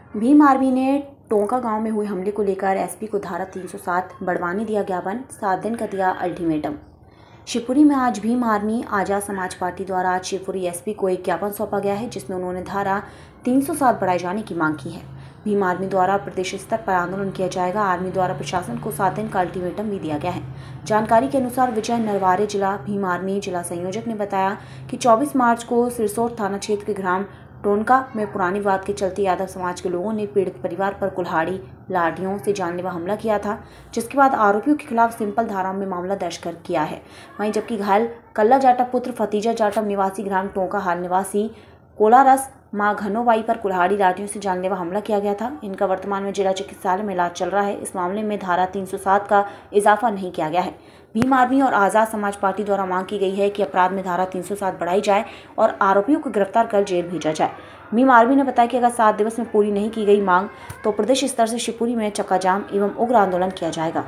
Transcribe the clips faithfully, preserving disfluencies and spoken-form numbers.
Bhim army ने tonka गांव में हुए हमले को लेकर एसपी को धारा तीन सौ सात बढ़वाने दिया ज्ञापन, सात दिन का दिया अल्टीमेटम। शिवपुरी में आज भीम आर्मी आजाद समाज पार्टी द्वारा आज शिवपुरी एसपी को एक ज्ञापन सौंपा गया है, जिसमें उन्होंने धारा तीन सौ सात बढ़ाए जाने की मांग की है। भीम आर्मी द्वारा प्रदेश स्तर पर आंदोलन किया जाएगा। आर्मी द्वारा प्रशासन को सात दिन का अल्टीमेटम भी दिया गया है। जानकारी के अनुसार विजय नरवारे जिला भीम आर्मी जिला संयोजक ने बताया कि चौबीस मार्च को सिरसोट थाना क्षेत्र के ग्राम टोनका में पुरानी विवाद के चलते यादव समाज के लोगों ने पीड़ित परिवार पर कुल्हाड़ी लाठियों से जानलेवा हमला किया था, जिसके बाद आरोपियों के खिलाफ सिंपल धाराओं में मामला दर्ज कर किया है। वहीं जबकि घायल कल्ला जाटव पुत्र फतीजा जाटव निवासी ग्राम टोंका हाल निवासी कोलारस मां घनोबाई पर कुल्हाड़ी लाठियों से जानलेवा हमला किया गया था। इनका वर्तमान में जिला चिकित्सालय में इलाज चल रहा है। इस मामले में धारा तीन सौ सात का इजाफा नहीं किया गया है। भीम आर्मी और आजाद समाज पार्टी द्वारा मांग की गई है कि अपराध में धारा तीन सौ सात बढ़ाई जाए और आरोपियों को गिरफ्तार कर जेल भेजा जाए। भीम आर्मी ने बताया कि अगर सात दिवस में पूरी नहीं की गई मांग तो प्रदेश स्तर से शिवपुरी में चक्का जाम एवं उग्र आंदोलन किया जाएगा।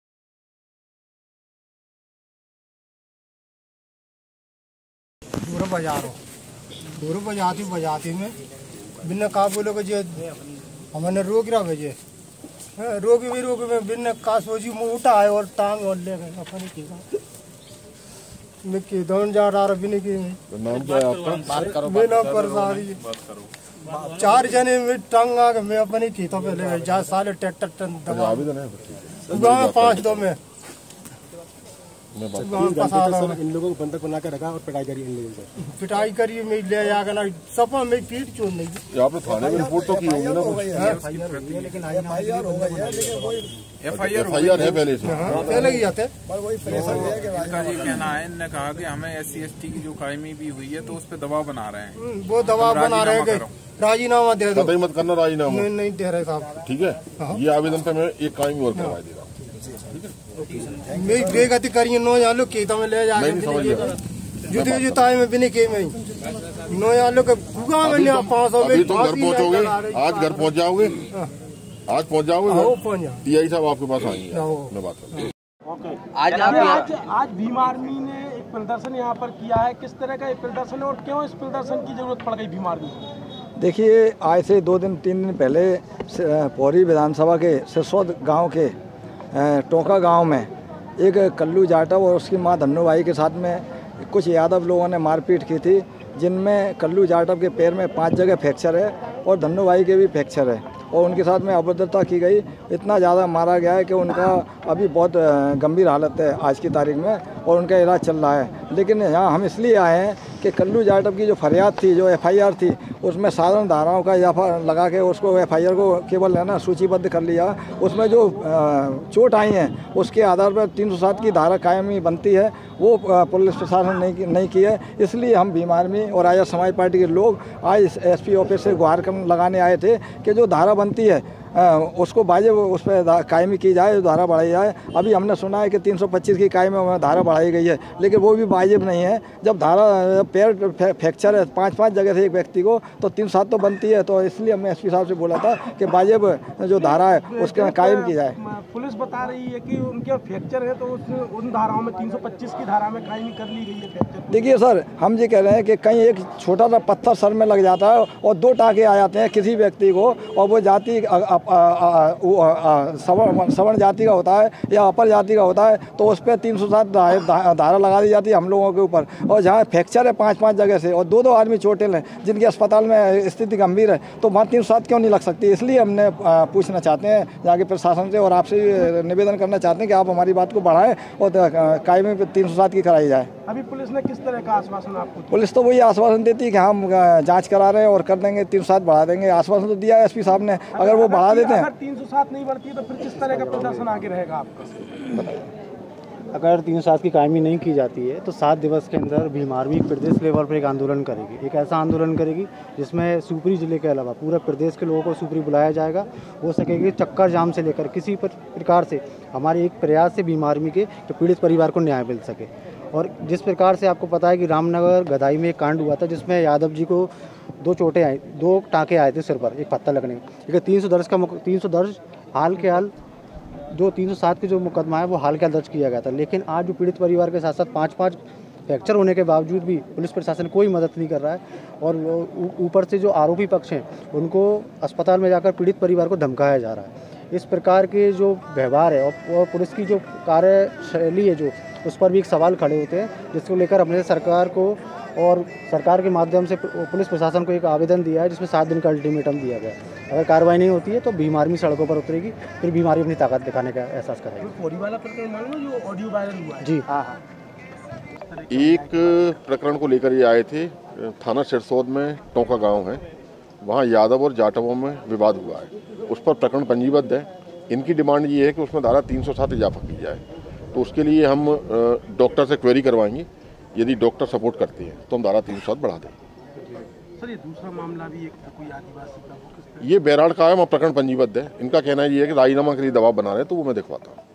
दूर बजाती बजाती में बिना का बोलो जे हमने रोक रहा भेजे रोक भी रोक में बिना का सोची मुँह उठा है और टांग और ले गए अपने की मैं की दौड़ जा रहा बिना की नाम क्या है आपका? बिना परसारी चार जने में टांग आ गए। मैं अपनी की तो पहले जा साले ट्रैक्टर टन दबा गाँव पाँच दो में इन लोगों को बंधक बना के रखा और पिटाई करी इन लोगों से पिटाई करी मैं ले जाकर ना सपा में पीट क्यों नहीं। यहाँ पे थाने में रिपोर्ट तो की होगी ना, लेकिन एफ आई आर हो गई है, लेकिन कोई एफ आई आर है पहले से पहले ही आते वही प्रेशर है कि इनका ये कहना है, इन्होंने कहा कि हमें एस सी एस टी की जो कायमी भी हुई है तो उस पर दबाव बना रहे हैं। वो दबाव बना रहे हैं, राजीनामा दे दो। मत करना राजीनामा नहीं दे रहे साहब। ठीक है, ये आवेदन पे मैं एक कायमी और करवा दे रहा हूँ। मैं बेगति करिए नो यालो के तो मैं ले जा जुते जुताई में बिना के में नो यालो के गुगा में पाँच सौ में तुम घर पहुंचोगे, आज घर पहुंच जाओगे, आज पहुंच जाओगे, टीआई साहब आपके पास आएंगे, मैं बात करूँगा। आज आज आज भीम आर्मी ने एक प्रदर्शन यहाँ पर किया है, किस तरह का एक प्रदर्शन है और क्यों इस प्रदर्शन की जरूरत पड़ गई भीम आर्मी को? देखिए, आज से दो दिन तीन दिन पहले पौरी विधानसभा के सिरसोट गांव के टोंका गांव में एक कल्लू जाटव और उसकी मां धन्नोबाई के साथ में कुछ यादव लोगों ने मारपीट की थी, जिनमें कल्लू जाटव के पैर में पांच जगह फ्रैक्चर है और धन्नोबाई के भी फ्रैक्चर है और उनके साथ में अभद्रता की गई। इतना ज़्यादा मारा गया है कि उनका अभी बहुत गंभीर हालत है आज की तारीख में और उनका इलाज चल रहा है। लेकिन यहाँ हम इसलिए आए हैं कि कल्लू जाटव की जो फरियाद थी, जो एफ आई आर थी, उसमें साधारण धाराओं का इजाफा लगा के उसको एफ आई आर को केवल है ना सूचीबद्ध कर लिया। उसमें जो चोट आई हैं उसके आधार पर तीन सौ सात की धारा कायमी बनती है, वो पुलिस प्रशासन नहीं नहीं की है। इसलिए हम भीम आर्मी और आजाद समाज पार्टी के लोग आज एस पी ऑफिस से गुहार लगाने आए थे कि जो धारा बनती है आ, उसको वाजिब उस पर कायमी की जाए, धारा बढ़ाई जाए। अभी हमने सुना है कि तीन सौ पच्चीस की कायमी में धारा बढ़ाई गई है, लेकिन वो भी वाजिब नहीं है। जब धारा पैर फ्रैक्चर है पांच पांच जगह से एक व्यक्ति को, तो तीन सात तो बनती है। तो इसलिए हमने एसपी साहब से बोला था कि वाजिब जो धारा है उसके कायम की जाए। पुलिस बता रही है कि उनके फ्रैक्चर है तो उस उन धाराओं में तीन सौ पच्चीस की धारा में कायमी कर ली गई है फ्रैक्चर। देखिए सर, हम ये कह रहे हैं कि कहीं एक छोटा सा पत्थर सर में लग जाता है और दो टाँके आ जाते हैं किसी व्यक्ति को, और वो जाति सवर्ण सवर्ण जाति का होता है या अपर जाति का होता है, तो उस पर तीन सौ सात धारा लगा दी जाती है हम लोगों के ऊपर। और जहाँ फ्रैक्चर है पाँच पाँच जगह से और दो दो आदमी चोटिल हैं जिनके अस्पताल में स्थिति गंभीर है, तो वहाँ तीन सौ सात क्यों नहीं लग सकती? इसलिए हमने पूछना चाहते हैं यहाँ के प्रशासन से और आपसे निवेदन करना चाहते हैं कि आप हमारी बात को बढ़ाएं और कायमी पे तीन सौ सात की कराई जाए। अभी पुलिस ने किस तरह का आश्वासन आपको? पुलिस तो वही आश्वासन देती है कि हम जांच करा रहे हैं और कर देंगे, तीन सौ सात बढ़ा देंगे। आश्वासन तो दिया है एसपी साहब ने, अगर वो बढ़ा देते हैं। तीन सौ सात नहीं बढ़ती तो फिर किस तरह का प्रदर्शन आगे रहेगा आपका? अगर तीन सौ सात की कायमी नहीं की जाती है तो सात दिवस के अंदर भीम आर्मी प्रदेश लेवल पर एक आंदोलन करेगी। एक ऐसा आंदोलन करेगी जिसमें शिवपुरी जिले के अलावा पूरा प्रदेश के लोगों को शिवपुरी बुलाया जाएगा। हो सकेगी चक्कर जाम से लेकर किसी प्रकार से हमारे एक प्रयास से भीम आर्मी के जो पीड़ित परिवार को न्याय मिल सके। और जिस प्रकार से आपको पता है कि रामनगर गदाई में एक कांड हुआ था जिसमें यादव जी को दो चोटें आई, दो टाँके आए थे सिर पर एक पत्थर लगने। लेकिन तीन सौ दर्ज का तीन सौ दर्ज हाल के हाल जो तीन सौ सात की जो मुकदमा है वो हाल के हाल दर्ज किया गया था। लेकिन आज जो पीड़ित परिवार के साथ साथ पाँच पाँच फ्रैक्चर होने के बावजूद भी पुलिस प्रशासन कोई मदद नहीं कर रहा है और ऊपर से जो आरोपी पक्ष हैं उनको अस्पताल में जाकर पीड़ित परिवार को धमकाया जा रहा है। इस प्रकार के जो व्यवहार है और पुलिस की जो कार्यशैली है जो उस पर भी एक सवाल खड़े होते हैं, जिसको लेकर हमने सरकार को और सरकार के माध्यम से पुलिस प्रशासन को एक आवेदन दिया है, जिसमें सात दिन का अल्टीमेटम दिया गया है। अगर कार्रवाई नहीं होती है तो भीम आर्मी सड़कों पर उतरेगी, फिर भीम आर्मी अपनी ताकत दिखाने का एहसास करेगी। पौड़ी वाला प्रकरण मालूम है जो ऑडियो वायरल हुआ है? जी हाँ हाँ। एक प्रकरण को लेकर ये आए थे, थाना सिरसौद में टोंका गांव है, वहाँ यादव और जाटवों में विवाद हुआ है, उस पर प्रकरण पंजीबद्ध है। इनकी डिमांड ये है कि उसमें धारा तीन सौ सात इजाफा की जाए, तो उसके लिए हम डॉक्टर से क्वेरी करवाएंगे। यदि डॉक्टर सपोर्ट करते हैं तो हम धारा तीन सौ सात बढ़ा देंगे। सर ये दूसरा मामला भी एक कोई आदिवासी का, ये बैराड़ का है, वहाँ प्रकरण पंजीबद्ध है। इनका कहना ये है कि राजीनामा के लिए दबाव बना रहे हैं, तो वो मैं दिखवाता हूँ।